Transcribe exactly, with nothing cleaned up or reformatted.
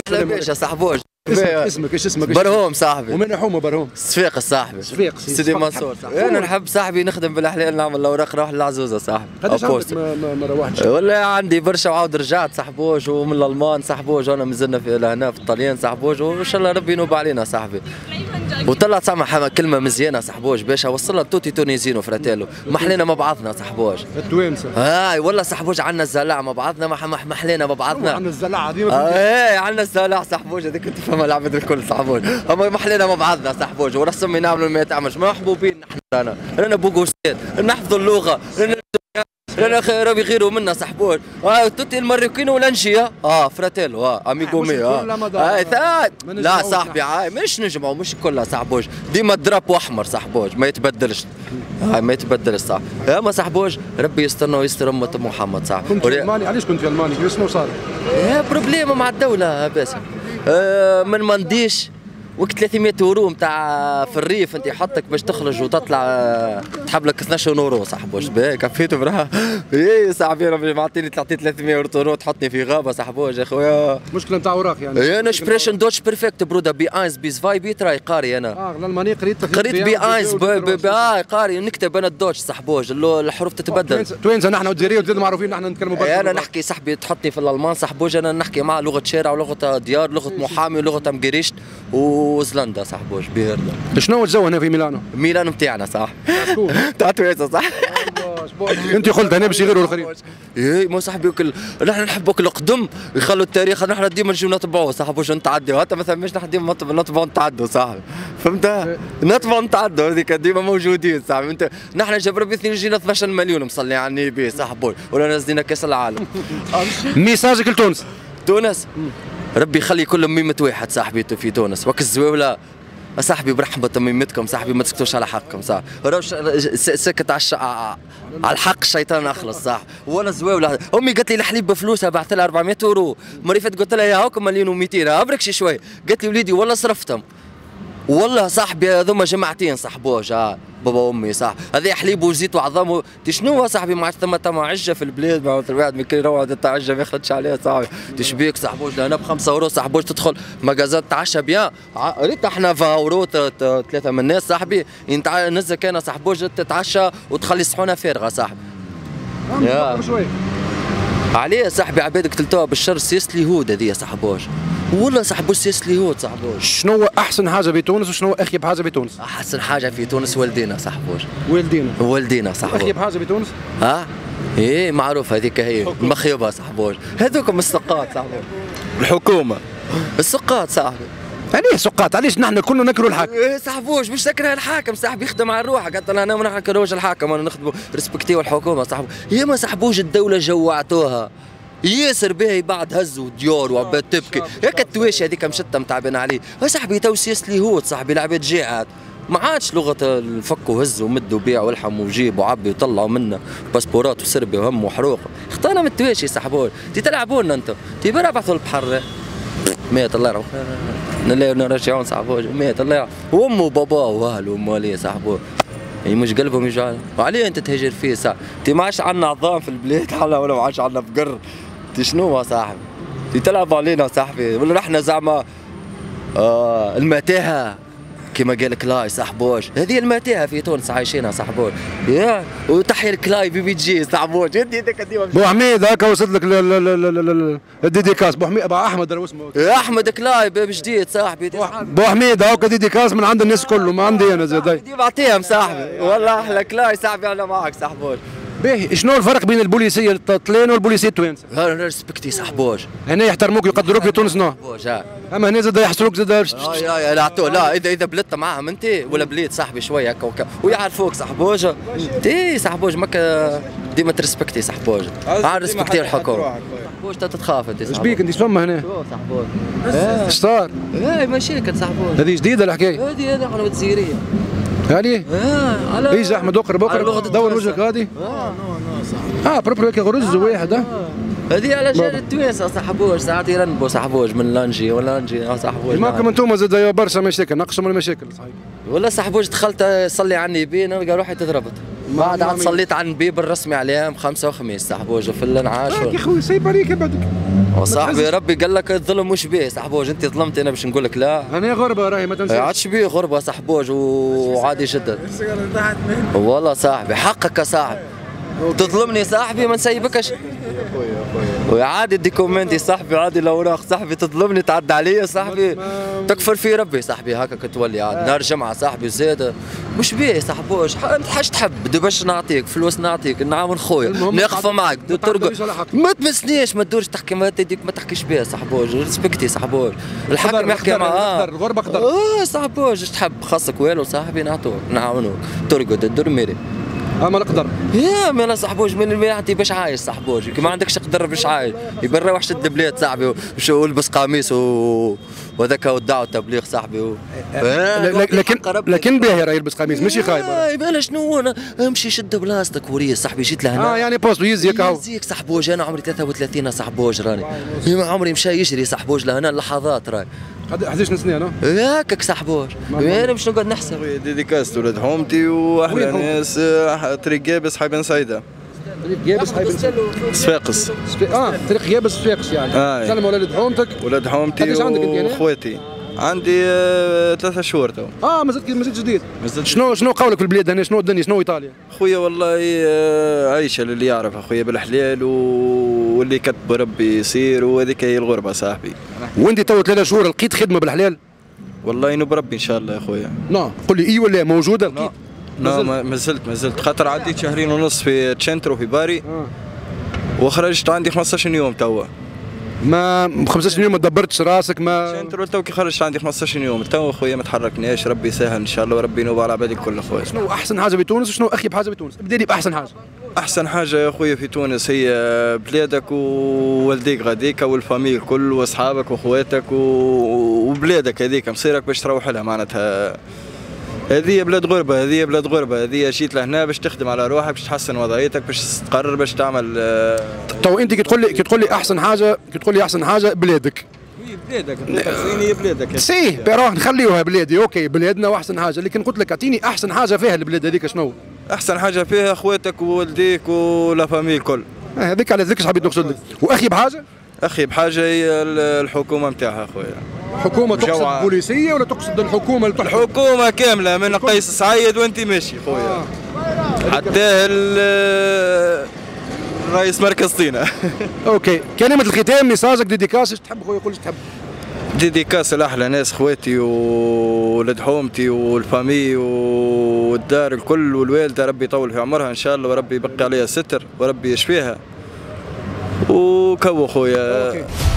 لا باشا صاحبوج. اسمك اسمك ايش اسمك؟ برهوم صاحبي. ومن حومه برهوم؟ صفيق صاحبي. صفيق سيدي منصور. انا نحب صاحبي نخدم بالاحلال نعمل الاوراق نروح للعزوزه صاحبي. قداش عندك ما, ما, ما روحتش؟ والله عندي برشا وعاود رجعت صاحبوج ومن الالمان صاحبوج وانا مازلنا في لهنا في الطليان صاحبوج وان شاء الله ربي ينوب علينا صاحبي. وطلعت سامع كلمه مزيانه صاحبوج باش وصلها توتي تونيزين وفراتيلو محلينا مع بعضنا صاحبوج. التوانسه. هاي والله صاحبوج عندنا الزلاع مع بعضنا محلينا مع بعضنا. عندنا الزلاع ديما. ايه عندنا الزلاع صاحبوج هذيك انت فما العبد الكل صاحبوج. اما محلينا مع بعضنا صاحبوج ورسمي نعملوا ما يتعملش ما محبوبين نحن رانا رانا بوغوستات نحفظوا اللغه رانا رانا ربي غيروا منا صاحبوج. اه توتي الماريكين ولانشي اه فراتيلو اه اميغو مي اه اه لا صاحبي عاي مش نجمعوا مش كلها صاحبوج ديما دراب احمر صاحبوج ما يتبدلش. هاي ما يتبدلش صح. اما صاحبوج ربي يسترنا ويستر امة محمد صح. كنت في الماني علاش كنت في الماني؟ كيف شنو صار؟ ايه بروبليم مع الدولة باسم. آه من منديش وقت ثلاثمية يورو نتاع في الريف انت يحطك باش تخرج وتطلع تحب لك اثناش يورو صاحبوش باهي كفيت براها. ايه صاحبي ربي معطيني تعطي ثلاثمية يورو تحطني في غابه صاحبوش يا خويا. مشكله نتاع اوراق يعني. ايه انا سبريشن دوتش بيرفكت برودا بي اينز بي زفاي بي تراي قاري انا. اه الالماني قريت قريت بي اينز بي اه قاري نكتب انا الدوتش صاحبوش الحروف تتبدل. توانسه نحن وديريه وزيد معروفين نحن نتكلموا برشا. انا نحكي صاحبي تحطني في الالمان صاحبوج انا نحكي معاه لغه شارع ولغه ديار لغه محامي ولغه امجريشت وزلندا صاحبوج بيرلا. شنو الجو هنا في ميلانو؟ ميلانو نتاعنا صح. تاع توانسه صح. انت قلت هنا باش يغيروا الاخرين. اي ما صاحبي كل نحن نحبوا كل قدم يخلوا التاريخ نحن ديما نجيو نتبعوه صاحبوش نتعدوا حتى مثلا مش نحن ديما نتبعوا نتعدوا صاحبي فهمت؟ نتبعوا نتعدوا هذيك ديما موجودين صاحبي انت نحن جبر باثنين جينا اثناش مليون مصلي على النبي صاحبوش ولا نزلنا كاس العالم. ميساجك لتونس؟ تونس ربي يخلي كل ميمة واحد صاحبي في تونس وك الزواوله صاحبي برحمة ميمتكم صاحبي ما تسكتوش على حقكم صح روش سكت على الش... على الحق الشيطان اخلص صح وانا زواوله امي قالت لي الحليب بفلوسها بعثت لها أربعمية يورو مريفت قلت لها يا هاكم مليون و200 ابركش شوي قالت لي وليدي والله صرفتهم والله صاحبي هذوما جماعتين صاحبوش اه بابا وامي صح هذا حليب وزيت وعظام تي شنو صاحبي ما عادش ثم تما عجه في البلاد ما الواحد ما يروح تاع عجه ما يخلطش عليها صاحبي تشبيك صاحبوش هنا ب خمسة يورو صاحبوش تدخل مجازات تعشى بيان ريت احنا في يورو ثلاثه من الناس صاحبي نزك انا صاحبوش تتعشى وتخلي الصحونه فارغه صاحبي. يا شوي عليه صاحبي عبادك تلتوها بالشر سياسة اليهود هذه صاحبوش والله صاحبوش سياسة اليهود صاحبوش. شنو احسن حاجه في تونس وشنو اخيب حاجه في تونس؟ احسن حاجه في تونس والدينا صاحبوش. والدينا والدينا صاحبوش. اخيب حاجه في تونس؟ ها؟ ايه معروف هذيك هي المخيبه صاحبوش هذوكم السقاط صاحبوش. الحكومه السقاط صاحبي. عليه سقاط علاش نحن كلنا نكرهوا الحاكم؟ ايه صاحبوش مش نكره الحاكم صاحبي يخدم على روحه قالت انا ما نكرهوش الحاكم انا نخدموا ريسبكتيو الحكومه صاحبي. يا ما صاحبوش الدوله جوعتوها ياسر باهي بعد هزوا ديار وعباد تبكي هيك التواشي هذيك مشتة متعبين عليه صاحبي تو سياسة اليهود صاحبي العباد جاعت ما عادش لغه الفك وهز ومد وبيع والحم وجيب وعبي وطلعوا منا باسبورات وسربي وهم وحروق اختارنا من التواشي صاحبوش تي تلعبونا انتم تي بربحوا البحر مات الله يرحمه نلاقيو نرجعون صاحبوش مات الله يرحمه وامه وباباه واهله ومواليه صاحبوش هي مش قلبهم يجعل وعليه انت تهجر فيه صح تي ما عادش عندنا عظام في البلاد حلا ولا ما عادش عندنا بقر تي شنو يا صاحبي تي تلعب علينا صاحبي ولا نحن زعما آه المتاهه كما قال كلاي صاحبوش هذه المتاهه في تونس عايشينها صاحبوش يا وتحيا الكلاي بي بي جي صاحبوش انت هذاك ديما بو حميد هكا وصلت لك الديديكاس بو حميد بو احمد راه اسمه احمد كلاي بجديد صاحبي بو حميد هكا ديديكاس من عند الناس كله ما عندي انا زاد ديما اعطيهم صاحبي والله احلى كلاي صاحبي انا معك صاحبوش. باهي شنو الفرق بين البوليسيه الطليان والبوليسيه التوانسه؟ انا ريسبكتي صاحبوش هنا يحترموك ويقدروك في تونس نو اما هنا زاد يحصروك زاد اه يا لا لا اذا اذا بلدت معاهم انت ولا بليت صاحبي شويه هكا وكا ويعرفوك صاحبوش تي صاحبوش ماك ديما تريسبكتي صاحبوش عاد ريسبكتي الحكومه صاحبوش تتخاف انت ايش بيك انت فما هنا؟ صاحبوش ايش صار؟ اي مشاكل صاحبوش هذه جديده الحكايه هذه هذه احنا الجزيريه هذه؟ اه على ايش احمد اقرب اقرب دور وجهك هذه اه نو نو صاحبي اه بروبر هيك غرز واحد اه هذه على جال التوانسه صاحبوش ساعات يرنبوا صاحبوش من لانجي ولانجي اه صاحبوش ماكم انتم زاد برشا مشاكل نقصوا من المشاكل صحيح والله صاحبوش دخلت صلي عني بي نلقى روحي تضربت بعد عاد صليت على النبيب الرسمي عليهم خمسة وخميس صاحبوج في الانعاش يا اخوي سيب عليك بعدك. وصاحبي ربي قال لك الظلم مش بيه صاحبوج، انت ظلمت انا باش نقول لك لا. انا غربه راهي ما تنساش. عادش بيه غربه صاحبوج وعادي جدا. والله صاحبي حقك يا صاحبي. تظلمني صاحبي ما نسيبكش. وعادي دي كومنتي صاحبي، عادي الاوراق صاحبي، تظلمني تعدى علي صاحبي، تكفر في ربي صاحبي هكاك تولي عاد نهار جمعه صاحبي زياده مش بيه صاحبوش. انت حاج تحب باش نعطيك فلوس نعطيك نعاون خويا نقف معك ترقد ما تمسنيش ما تدورش تحكي ما تديك ما تحكيش بيه صاحبوج ريسبكتي صاحبوج الحاكم يحكي معاه الغربه قدر اه صاحبوج اش تحب خاصك والو صاحبي نعطوك نعاونوك ترقد تدور ميري اما نقدر يا ما انا صاحبوج من المياتي باش عايش صاحبوج كي ما عندكش قدر باش عايش يبقى نروح شد بلاد صاحبي والبس قميص و... وذاك ودعوا التبليغ صاحبي و... لكن لكن باهي راه يلبس قميص ماشي خايب يبان شنو انا امشي شد بلاصتك وريس صاحبي جيت لهنا اه يعني بوست يزيك هاو يزيك صاحبوج انا عمري ثلاثة وثلاثين صاحبوج راني عمري مشى يجري صاحبوج لهنا لحظات راي حداش سنين اه هاكك صاحبوج انا باش نقعد نحسب ديديكاست ولاد حومتي واحلى ناس طريق جابس حي بن سعيده طريق جابس حي بن صفاقس اه طريق جابس صفاقس يعني آه. سلم ولاد حومتك ولاد حومتي واخواتي عندي آه ثلاثة شهور تو اه مازلت مازلت جديد شنو شنو قولك في البلاد هنا شنو الدنيا شنو ايطاليا؟ خويا والله آه عايشه للي يعرف اخويا بالحلال واللي كتب ربي يصير وهذيك هي الغربه صاحبي. وانت تو ثلاثة شهور لقيت خدمه بالحلال؟ والله انه بربي ان شاء الله يا خويا. نعم قول لي اي ولا موجوده لقيت؟ لا ما زلت ما زلت خاطر عديت شهرين ونص في تشنترو في باري آه. وخرجت عندي خمسطاش يوم توا. ما خمسطاش يوم ما دبرتش راسك ما تشنترو تو كي خرجت عندي خمسطاش يوم تو خويا ما تحركناش ربي يسهل ان شاء الله وربي ينوب على عبادك الكل خويا. شنو احسن حاجه في تونس وشنو اخيب حاجه في تونس؟ ابدا لي باحسن حاجه. احسن حاجه يا خويا في تونس هي بلادك ووالديك غاديك والفاميل الكل واصحابك واخواتك وبلادك هذيك مصيرك باش تروح لها معناتها. هذه بلاد غربة هذه بلاد غربة هذه جيت لهنا باش تخدم على روحك باش تحسن وضعيتك باش تقرر باش تعمل. تو انت كي تقول لي كي تقول لي احسن حاجة كي تقول لي احسن حاجة بلادك. وي بلادك هي بلادك. سي بروح نخليوها بلادي اوكي بلادنا واحسن حاجة لكن قلت لك اعطيني احسن حاجة فيها البلاد هذيك شنو؟ احسن حاجة فيها اخواتك ووالديك ولا فامي الكل. هذيك على ذيك حبيت نقصد لك. واخيب حاجة؟ اخيب حاجة هي الحكومة نتاعها اخويا. حكومة تقصد بوليسية ولا تقصد الحكومة اللي الحكومة كاملة من قيس سعيد وانت ماشي خويا آه. حتى رئيس مركز طينة. اوكي كلمة الختام ميساجك ديديكاس ايش تحب خويا قول ايش تحب؟ ديديكاس لاحلى ناس خواتي وولد حومتي والفامي والدار الكل والوالدة ربي يطول في عمرها ان شاء الله وربي يبقي عليها الستر وربي يشفيها وكو خويا.